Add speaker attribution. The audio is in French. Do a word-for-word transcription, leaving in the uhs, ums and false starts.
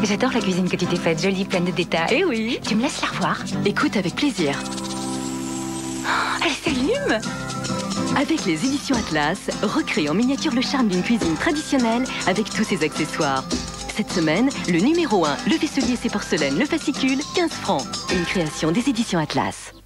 Speaker 1: J'adore la cuisine que tu t'es faite, jolie, pleine de détails.
Speaker 2: Eh oui.
Speaker 1: Tu me laisses la revoir?
Speaker 2: Écoute avec plaisir.
Speaker 1: Oh, elle s'allume.
Speaker 2: Avec les éditions Atlas, recrée en miniature le charme d'une cuisine traditionnelle avec tous ses accessoires. Cette semaine, le numéro un, le vaisselier et ses porcelaines, le fascicule, quinze francs. Une création des éditions Atlas.